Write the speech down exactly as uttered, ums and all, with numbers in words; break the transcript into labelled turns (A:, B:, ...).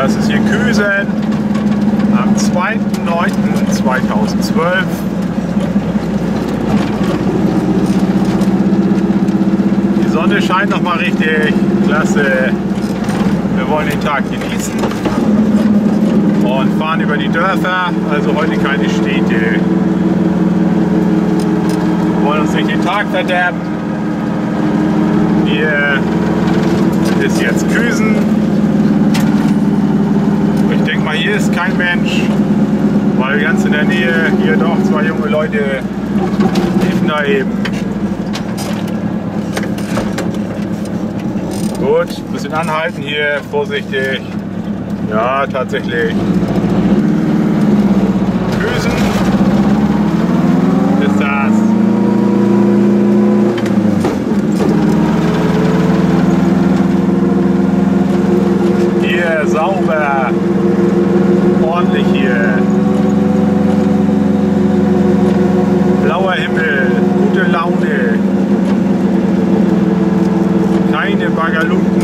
A: Das ist hier Küsen am zweiten neunten zweitausendzwölf. Die Sonne scheint noch mal richtig. Klasse. Wir wollen den Tag genießen und fahren über die Dörfer. Also heute keine Städte. Wir wollen uns nicht den Tag verderben. Hier ist jetzt Küsen. Ich denke mal, hier ist kein Mensch, weil ganz in der Nähe hier doch zwei junge Leute liefen da eben. Gut, ein bisschen anhalten hier, vorsichtig. Ja, tatsächlich. Küsen ist das. Hier sauber, ordentlich hier. Blauer Himmel, gute Laune. Keine Baggerlunden.